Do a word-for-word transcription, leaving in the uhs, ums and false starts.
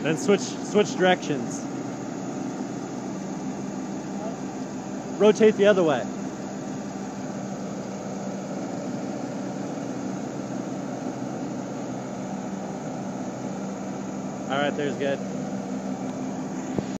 Then switch switch directions. Rotate the other way. All right, there's good.